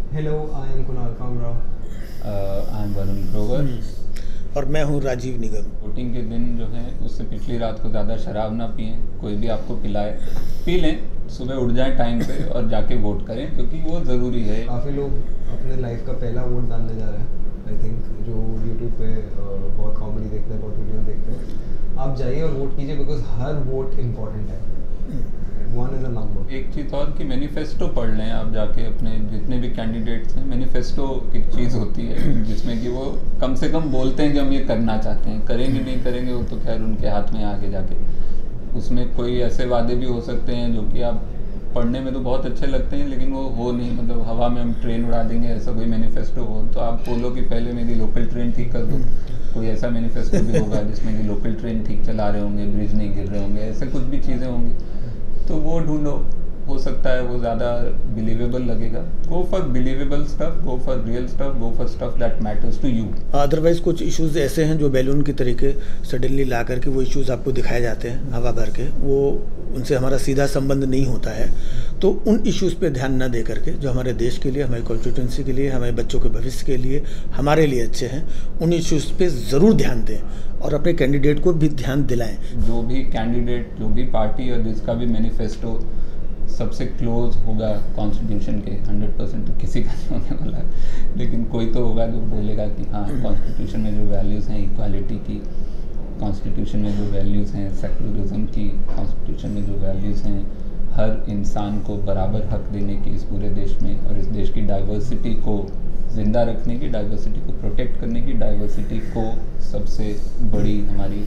Hello, I am Kunal Kamra. I am Varun Grover. और मैं हूँ राजीव निगम। वोटिंग के दिन जो है उससे पिछली रात को ज़्यादा शराब ना पिएं, कोई भी आपको पिलाए पी लें, सुबह उठ जाएं टाइम पे और जाके वोट करें क्योंकि वो ज़रूरी है। काफ़ी लोग अपने लाइफ का पहला वोट डालने जा रहे हैं। आई थिंक जो यूट्यूब पे बहुत कॉमेडी देखते हैं, बहुत वीडियो देखते हैं, आप जाइए और वोट कीजिए बिकॉज हर वोट इम्पॉर्टेंट है। One is a number. एक चीज़ और कि मैनिफेस्टो पढ़ लें आप जाके, अपने जितने भी कैंडिडेट्स हैं, मैनिफेस्टो एक चीज़ होती है जिसमें कि वो कम से कम बोलते हैं कि हम ये करना चाहते हैं, करेंगे नहीं करेंगे वो तो खैर उनके हाथ में आगे जाके। उसमें कोई ऐसे वादे भी हो सकते हैं जो कि आप पढ़ने में तो बहुत अच्छे लगते हैं लेकिन वो हो नहीं, मतलब हवा में हम ट्रेन उड़ा देंगे, ऐसा कोई मैनिफेस्टो हो तो आप बोलो कि पहले मेरी लोकल ट्रेन ठीक कर दो। कोई ऐसा मैनिफेस्टो भी होगा जिसमें कि लोकल ट्रेन ठीक चला रहे होंगे, ब्रिज नहीं गिर रहे होंगे, ऐसे कुछ भी चीज़ें होंगी तो वो ढूंढो। हो सकता है वो ज़्यादा बिलीवेबल लगेगा। Go for believable stuff, go for real stuff, go for stuff that matters to you. Otherwise कुछ इश्यूज ऐसे हैं जो बैलून की तरीके सडनली ला करके वो इश्यूज आपको दिखाए जाते हैं हवा भर के, वो उनसे हमारा सीधा संबंध नहीं होता है। तो उन इश्यूज़ पे ध्यान न दे करके जो हमारे देश के लिए, हमारी कॉन्स्टिट्यूंसी के लिए, हमारे बच्चों के भविष्य के लिए, हमारे लिए अच्छे हैं, उन इश्यूज़ पे ज़रूर ध्यान दें और अपने कैंडिडेट को भी ध्यान दिलाएं। जो भी कैंडिडेट, जो भी पार्टी और जिसका भी मैनिफेस्टो सबसे क्लोज होगा कॉन्स्टिट्यूशन के, 100% तो किसी का नहीं होने वाला है, लेकिन कोई तो होगा जो बोलेगा कि हाँ कॉन्स्टिट्यूशन में जो वैल्यूज़ हैं इक्वालिटी की, कॉन्स्टिट्यूशन में जो वैल्यूज़ हैं सेकुलरिज्म की, कॉन्स्टिट्यूशन में जो वैल्यूज़ हैं हर इंसान को बराबर हक देने की इस पूरे देश में, और इस देश की डाइवर्सिटी को ज़िंदा रखने की, डाइवर्सिटी को प्रोटेक्ट करने की, डाइवर्सिटी को सबसे बड़ी हमारी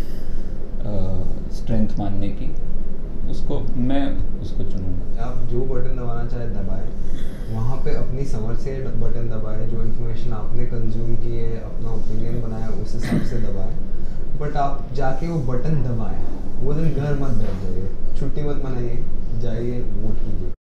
स्ट्रेंथ मानने की, उसको मैं उसको चुनूँगा। आप जो बटन दबाना चाहे दबाएं, वहाँ पे अपनी समझ से बटन दबाएं, जो इन्फॉर्मेशन आपने कंज्यूम की है, अपना ओपिनियन बनाया उस हिसाब से दबाएं, बट आप जाके वो बटन दबाएं। वो दिन घर मत बैठ जाइए, छुट्टी मत मनाइए, जाइए वोट कीजिए।